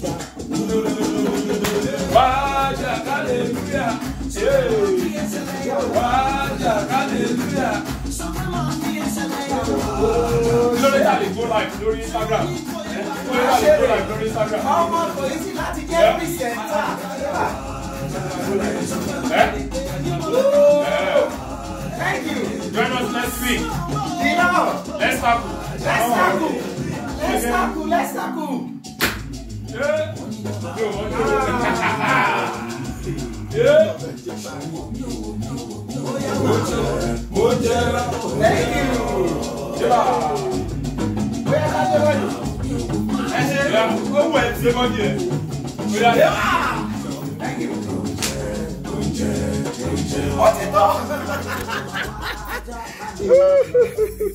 Waja hallelujah. Waja hallelujah. Lórí àlè go live lórí Instagram. Lórí àlè go live lórí Instagram. Ọmọ polisi láti jẹ́ pírísẹ̀ntà. Thank you. Join us next week. Let's tackle. Thank you.